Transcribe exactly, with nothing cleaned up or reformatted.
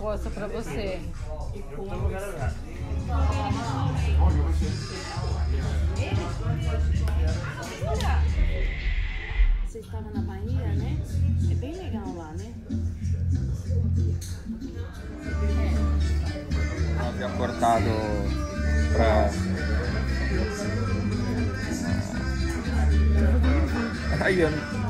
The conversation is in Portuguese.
proposta pra você. Você estava na Bahia, né? É bem legal lá, né? Eu havia cortado pra... Aí eu não...